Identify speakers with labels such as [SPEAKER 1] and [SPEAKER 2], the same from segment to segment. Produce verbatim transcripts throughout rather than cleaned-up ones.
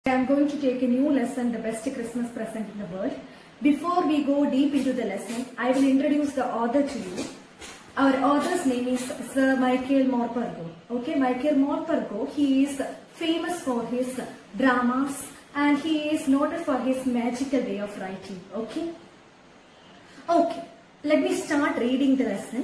[SPEAKER 1] I am going to take a new lesson, the best Christmas present in the world. Before we go deep into the lesson, I will introduce the author to you. Our author's name is Sir Michael Morpurgo. Okay, Michael Morpurgo, he is famous for his dramas and he is noted for his magical way of writing. Okay, okay, let me start reading the lesson.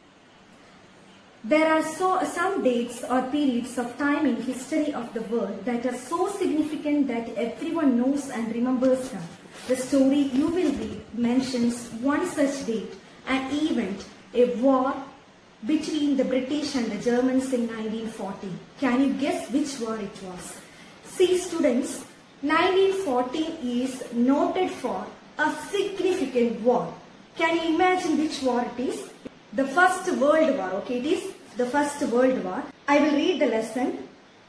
[SPEAKER 1] There are so, some dates or periods of time in history of the world that are so significant that everyone knows and remembers them. The story you will read mentions one such date, an event, a war between the British and the Germans in nineteen fourteen. Can you guess which war it was? See students, nineteen fourteen is noted for a significant war. Can you imagine which war it is? The First World War, okay, it is the First World War. I will read the lesson.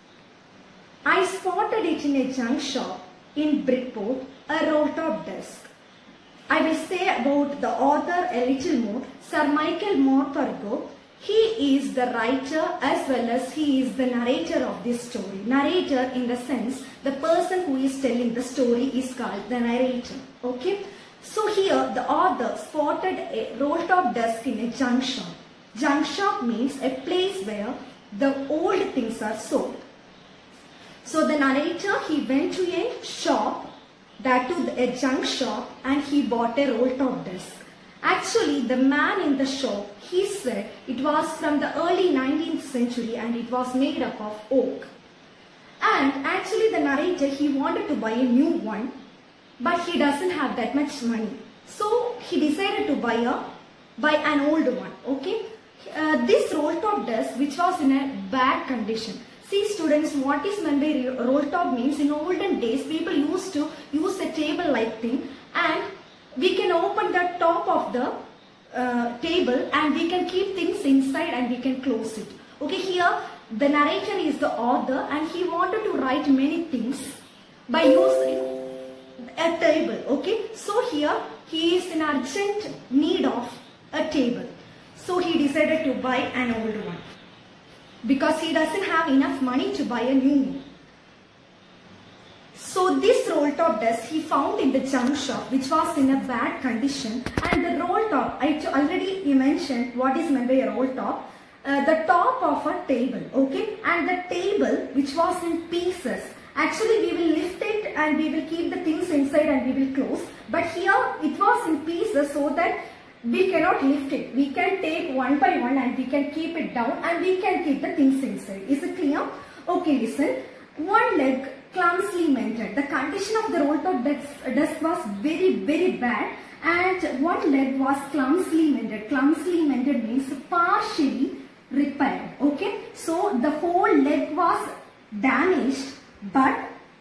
[SPEAKER 1] I spotted it in a junk shop in Bridport, a roll-top desk. I will say about the author a little more. Sir Michael Morpurgo, he is the writer as well as he is the narrator of this story. Narrator in the sense, the person who is telling the story is called the narrator, okay. So here the author spotted a roll-top desk in a junk shop. Junk shop means a place where the old things are sold. So the narrator, he went to a shop, that to a junk shop, and he bought a roll-top desk. Actually the man in the shop, he said it was from the early nineteenth century and it was made up of oak. And actually the narrator, he wanted to buy a new one, but he doesn't have that much money. So he decided to buy a buy an old one. Okay, uh, this roll-top desk which was in a bad condition. See students, what is meant by roll-top means in olden days people used to use a table-like thing, and we can open the top of the uh, table and we can keep things inside and we can close it. Okay, here the narrator is the author and he wanted to write many things by using a table. Okay, so here he is in urgent need of a table, so he decided to buy an old one because he doesn't have enough money to buy a new one. So this roll-top desk he found in the junk shop which was in a bad condition, and the roll-top, I already mentioned what is meant by a roll-top, uh, the top of a table, okay, and the table which was in pieces. Actually we will lift it and we will keep the things inside and we will close, but here it was in pieces so that we cannot lift it. We can take one by one and we can keep it down and we can keep the things inside. Is it clear? Okay, listen. One leg clumsily mended. The condition of the roll-top desk, desk was very very bad, and one leg was clumsily mended. Clumsily mended means partially repaired. Okay, so the whole leg was damaged, but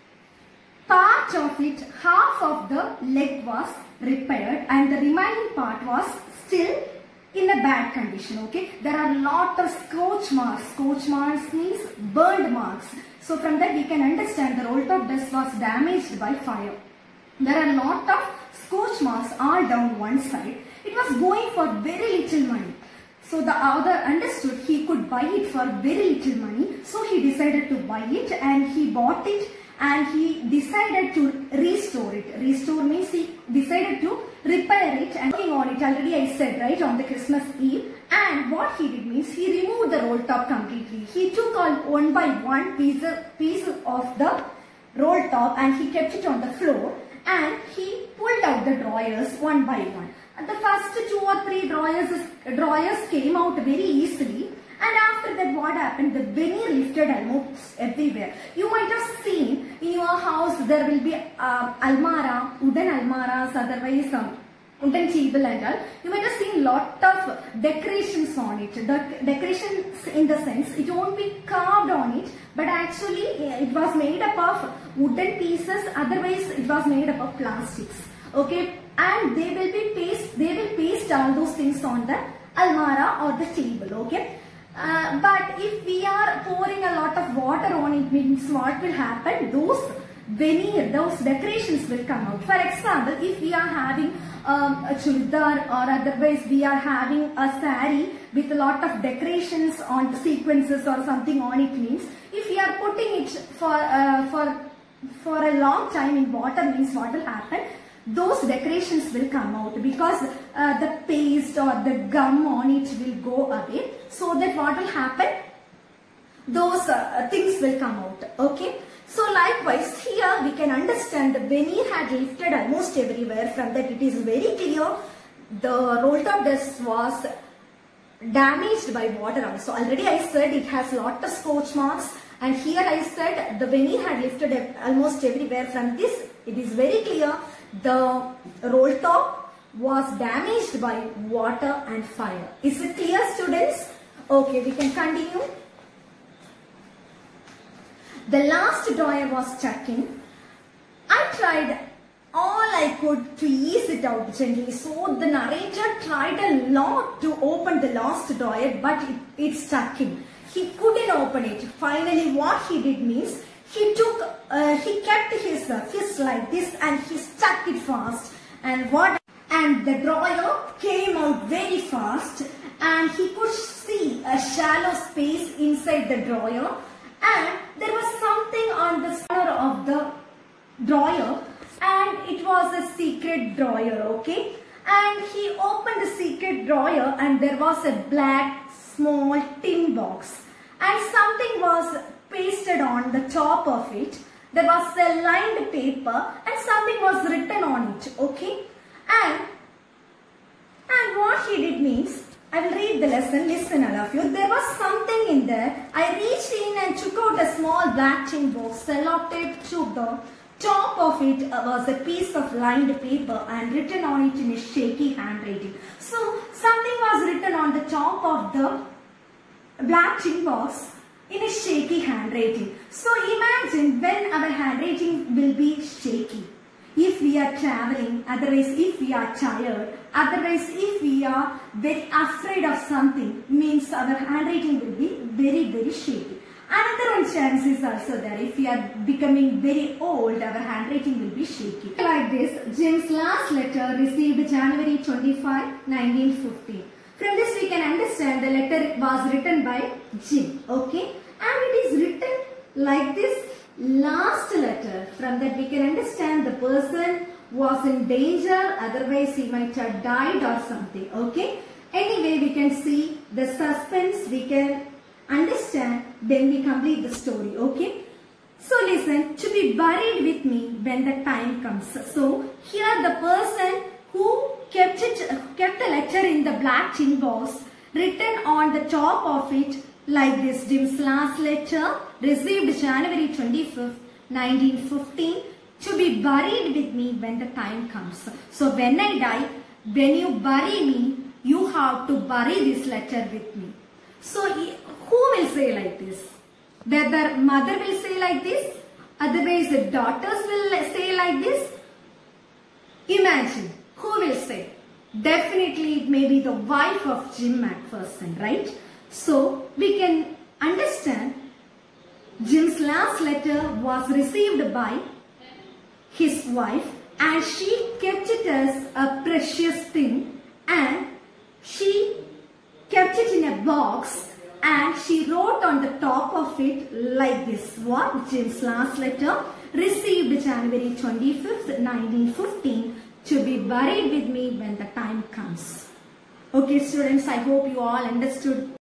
[SPEAKER 1] part of it, half of the leg was repaired and the remaining part was still in a bad condition. Okay, there are a lot of scorch marks. Scorch marks means burned marks. So from that we can understand the roll-top desk was damaged by fire. There are a lot of scorch marks all down one side. It was going for very little money. So the author understood he could buy it for very little money. So he decided to buy it and he bought it and he decided to restore it. Restore means he decided to repair it and working on it, already I said, right, on the Christmas Eve. And what he did means he removed the roll top completely. He took all one by one pieces, pieces of the roll top and he kept it on the floor, and he pulled out the drawers one by one. And the first two or three drawers, drawers came out very easily. And after that what happened? The veneer lifted almost everywhere. You might have seen in your house there will be uh, almara, wooden almaras, otherwise um, wooden table and all. You might have seen lot of decorations on it. The decorations in the sense it won't be carved on it, but actually it was made up of wooden pieces, otherwise it was made up of plastics. Okay, and they will be paste, they will paste all those things on the almara or the table. Okay. Uh, but if we are pouring a lot of water on it, means what will happen? Those veneer, those decorations will come out. For example, if we are having um, a churidar or otherwise we are having a sari with a lot of decorations on the sequences or something on it, means if we are putting it for uh, for for a long time in water means what will happen? Those decorations will come out because uh, the paste or the gum on it will go away. So that what will happen? Those uh, things will come out. Okay. So likewise here we can understand the veneer had lifted almost everywhere. From that it is very clear the roll top dust was damaged by water also. Already I said it has lot of scorch marks, and here I said the veneer had lifted almost everywhere. From this it is very clear the roll top was damaged by water and fire. Is it clear, students? Okay, we can continue. The last drawer was stuck in. I tried all I could to ease it out gently. So the narrator tried a lot to open the last drawer, but it, it stuck in. He couldn't open it. Finally what he did means, he took, uh, he kept his uh, fist like this and he stuck it fast. And what? And the drawer came out very fast, and he could see a shallow space inside the drawer, and there was something on the corner of the drawer, and it was a secret drawer. Okay, and he opened the secret drawer and there was a black small tin box, and something was pasted on the top of it. There was a lined paper and something was written on it. Okay, and and what he did means, I will read the lesson. Listen, all of you. There was something in there. I reached in and took out a small black tin box, sellotape to the top of it was a piece of lined paper and written on it in a shaky handwriting. So something was written on the top of the black tin box in a shaky handwriting. So imagine when our handwriting will be shaky. If we are traveling, otherwise if we are tired, otherwise if we are very afraid of something, means our handwriting will be very very shaky. Another one chance is also there. If we are becoming very old, our handwriting will be shaky. Like this, Jim's last letter received January twenty-fifth, nineteen fifteen. From this we can understand the letter was written by Jim. Okay, and it is written like this, last letter. From that we can understand the person was in danger, otherwise he might have died or something. Okay, anyway we can see the suspense, we can understand, then we complete the story. Okay, so listen, to be buried with me when the time comes. So here the person who kept it, kept the letter in the black tin box, written on the top of it like this, Jim's last letter received January twenty-fifth, nineteen fifteen, to be buried with me when the time comes. So when I die, when you bury me, you have to bury this letter with me. So who will say like this? Whether mother will say like this, otherwise the daughters will say like this. Imagine, who will say? Definitely it may be the wife of Jim McPherson, right? So we can understand Jim's last letter was received by his wife, and she kept it as a precious thing, and she kept it in a box, and she wrote on the top of it like this, what? Jim's last letter received January twenty-fifth, nineteen fifteen, to be buried with me when the time comes. Okay students, I hope you all understood